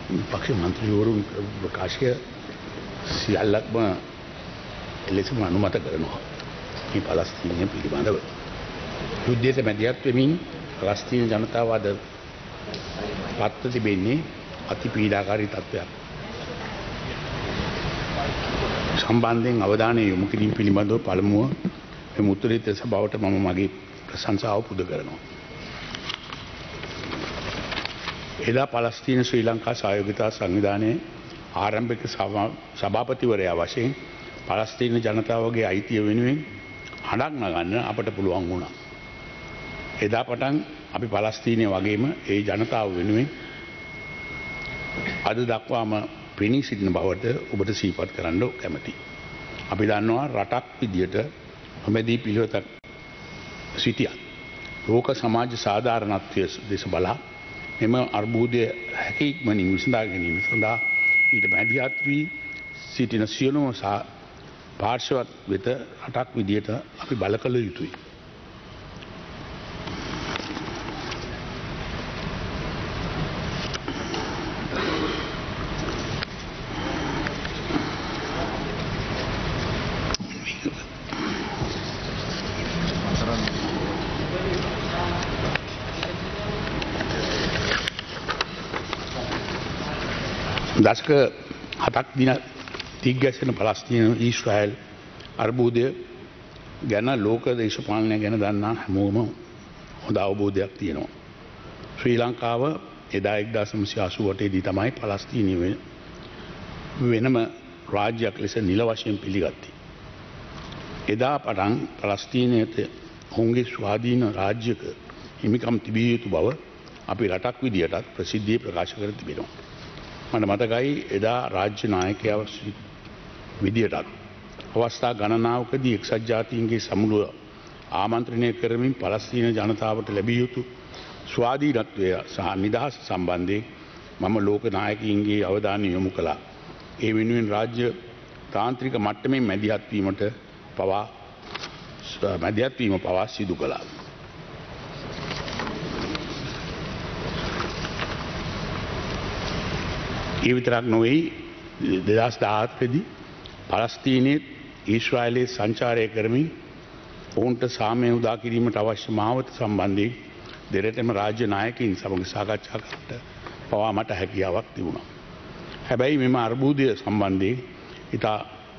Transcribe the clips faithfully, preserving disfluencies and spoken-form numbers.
පක්ෂ මන්ත්‍රීවරු ප්‍රකාශය සියල්ලක්ම එලෙසම අනුමත කරනවා. මේ පලස්තීනය පිළිබඳව යුද්ධයට මැදිහත් වෙමින් පලස්තීන ජනතාව අද පත්ව තිබෙන්නේ අති පීඩාකාරී තත්ත්වයක්. සම්බන්ධයෙන් අවධානය යොමු කිරීම පිළිබඳව පළමුව මේ උත්තරීතර සභාවට මම මගේ ප්‍රශංසාව පුද කරනවා. එදා පලස්තීන ශ්‍රී ලංකා සහයෝගිතා සංවිධානයේ ආරම්භක සභාපතිවරයා වශයෙන් පලස්තීන ජනතාවගේ අයිතිය වෙනුවෙන් හඬක් නගන්න අපට පුළුවන් වුණා. එදා පටන් අපි පලස්තීනය වගේම ඒ ජනතාව වෙනුවෙන් අද දක්වාම පෙනී සිටින බවට ඔබට සිහිපත් කරන්න කැමැතියි. අපි දන්නවා රටක් විදියට නොමැදී පිළිවෙතක් සිටියත් ලෝක සමාජ සාධාරණත්වය දෙස බලා මෙම අර්බුදය හැකි ඉක්මනින් විසඳා ගැනීම සඳහා ඊට මැදිහත් වී සිටින සියලුම පාර්ශවත් වෙත රටක් විදියට අපි බල කළ යුතුයි. දශක හතක් දින තිග්ගැසෙන පලස්තීන ඊශ්‍රායල් අර්බුදය ගැන ලෝක දේශපාලනය ගැන දන්නා හැමෝම හොඳ අවබෝධයක් තියෙනවා. ශ්‍රී ලංකාව එදා එක්දාස් නවසිය අසූ අටේ දී තමයි පලස්තීනය වෙනම රාජ්‍යයක් ලෙස නිල වශයෙන් පිළිගත්තේ. එදා පටන් පලස්තීනයට ඔවුන්ගේ ස්වාධීන රාජ්‍යක හිමිකම් තිබිය යුතු බව අපි රටක් විදියටත් ප්‍රසිද්ධියේ ප්‍රකාශ කර තිබෙනවා. මට මතකයි එදා රාජ්‍ය නායකයව විදියටත් අවස්ථා ගණනාවකදී එක්සත් ජාතීන්ගේ සමුළුව ආමන්ත්‍රණය කරමින් පලස්තීන ජනතාවට ලැබිය යුතු ස්වාධීනත්වය සහ නිදහස සම්බන්ධයෙන් මම ලෝක නායකයින්ගේ අවධානය යොමු කළා. ඒ වෙනුවෙන් රාජ්‍ය තාන්ත්‍රික මට්ටමින් මැදිහත් වීමට පවා මැදිහත් වීම පවා සිදු කළා. ඒ විතරක් නොවේ දෙදහස් දාහතරේදී පලස්තීනයේ ඊශ්‍රායලයේ සංචාරය කරමින් ඔවුන්ට සාමය උදා කිරීමට අවශ්‍ය මාවත සම්බන්ධයෙන් දෙරටම රාජ්‍ය නායකයින් සමග සාකච්ඡා කරන්නට පවා මට හැකියාවක් තිබුණා. හැබැයි මෙම අර්බුදය සම්බන්ධයෙන් ඉතා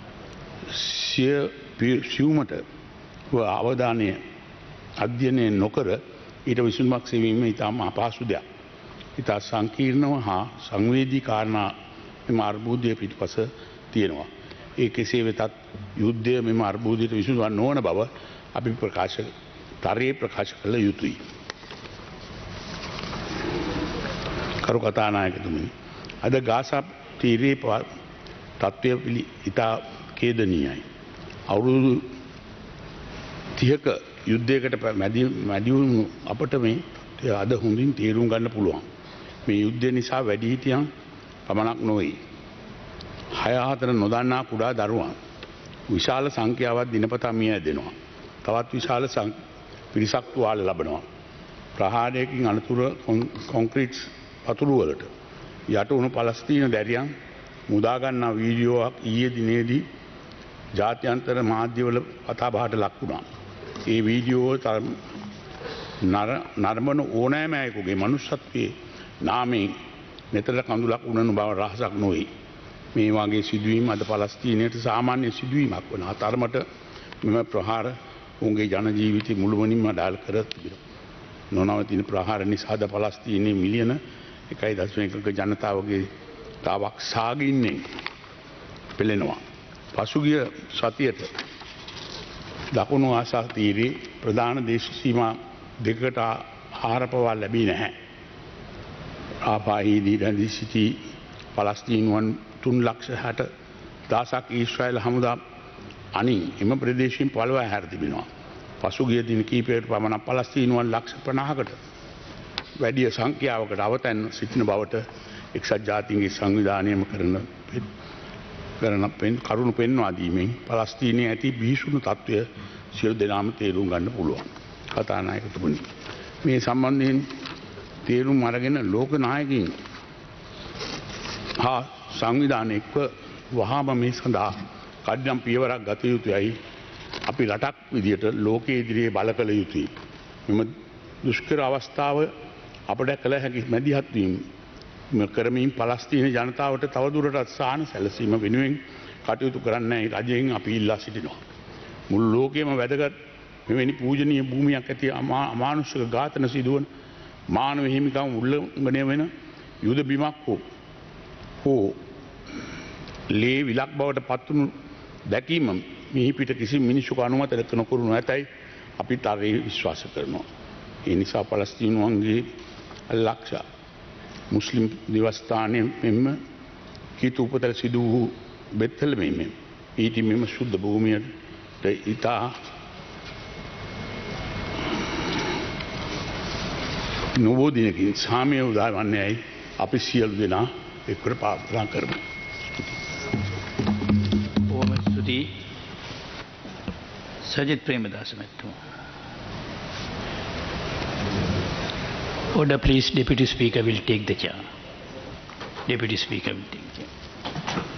සියුමට අවධානය අධ්‍යයනය නොකර ඊට විසඳුමක් සෙවීම ඉතාම අපහසු දෙයක්. ඉතා සංකීර්ණව හා සංවේදී කාරණා මෙම අර්බුදය පිටුපස තියෙනවා. ඒ කෙසේ වෙතත් යුද්ධය මෙම අර්බුදයට විසඳුවක් නොවන බව අපි ප්‍රකාශ තරයේ ප්‍රකාශ කළ යුතුයි. කරු කතානායකතුමනි, අද ගාසා තීරයේ තත්ත්වය ඉතා ඛේදනීයයි. අවුරුදු තිහක යුද්ධයකට මැදිවුණු අපට මේ අද හොඳින් තේරුම් ගන්න පුළුවන්. මේ යුද්ධය නිසා වැඩිහිටියන් පමණක් නොවේ. හය හතර නොදන්නා කුඩා දරුවන් විශාල සංඛ්‍යාවක් දිනපතා මිය ඇදෙනවා. තවත් විශාල පිරිසක් තුවාල ලබනවා. ප්‍රහාරයකින් අනතුර කොන්ක්‍රීට් පතුරු වලට යට වුණු පලස්තීන දැරියන් මුදා ගන්නා වීඩියෝවක් ඊයේ දිනේදී ජාත්‍යන්තර මාධ්‍යවල කතාබහට ලක් වුණා. ඒ වීඩියෝ නරඹන ඕනෑම අයෙකුගේ මනුෂ්‍යත්වයේ නාමයෙන් මෙතර කඳුලක් උනන බව රහසක් නොවේ. මේ වගේ සිදුවීම් අද පලස්තීනයට සාමාන්‍ය සිදුවීමක් වන අතරමට මෙම ප්‍රහාර ඔවුන්ගේ ජන ජීවිතය මුළුමනින්ම අඩාල කර තිබෙනවා. නොනවතින ප්‍රහාර නිසා අද පලස්තීනයේ මිලියන එකයි දශම එකක ජනතාවගේ තාවක් සාගින්නේ පෙළෙනවා. පසුගිය සතියට දකුණු ආසා තීරයේ ප්‍රධාන දේශ සීමා දෙකට ආහාරපවා ලැබී නැහැ. ආපාහිදී රැඳී සිටි පලස්තීනුවන් තුන් ලක්ෂ හැට දහසක් ඊශ්‍රායල් හමුදා අනින් එම ප්‍රදේශයෙන් පළවා හැර තිබෙනවා. පසුගිය දින කිහිපයකට පමණ පලස්තීනුවන් ලක්ෂ පනහකට වැඩිය සංඛ්‍යාවකට අවතැන් සිටින බවට එක්සත් ජාතීන්ගේ සංවිධානයම කරන කරන කරුණු පෙන්වා දීමෙන් පලස්තීනයේ ඇති බිහිසුණු තත්ත්වය සියලු දෙනාම තේරුම් ගන්න පුළුවන්. කතානායකතුමනි, මේ සම්බන්ධයෙන් තේරුම් අරගෙන ලෝක නායකයින් හා සංවිධානයක්ව වහාම මේ සඳහා කඩ්නම් පියවරක් ගත යුතුයයි අපි රටක් විදියට ලෝකයේ ඉදිරියේ බල කළ යුතුයි. මෙම දුෂ්කර අවස්ථාව අපට කළ හැකි මැදිහත් වීම කරමින් පලස්තීන ජනතාවට තවදුරටත් සාහන සැලසීම වෙනුවෙන් කටයුතු කරන්නයි රජයෙන් අපි ඉල්ලා සිටිනවා. මුළු ලෝකයේම වැදගත් මෙවැනි පූජනීය භූමියක් ඇති අමානුෂික ඝාතන සිදුවන මානව හිමිකම් උල්ලංඝනය වෙන යුද බිමක් හෝ හෝ ලේ විලක් බවට පත්වනු දැකීම මිහි පිට කිසි මිනිසුක අනුමත නොකරනු ඇතැයි අපිට අරේ විශ්වාස කරනවා. ඒ නිසා පලස්තීනුවන්ගේ ලක්ෂ මුස්ලිම් දිවස්ථානය මෙන්ම කීතු උපතල සිදු වූ බෙත්තල මෙම ඊට මෙම ශුද්ධ භූමියට ඉතා නොබෝ දිනකින් සාමය උදා වන්නේයි අපි සියලු දෙනා එක්වර ප්‍රාර්ථනා කරමු. බොහොම ස්තුතියි සජිත් ප්‍රේමදාස මහත්මයා. Order, please. Deputy Speaker will take the chair. Deputy Speaker will take the chair.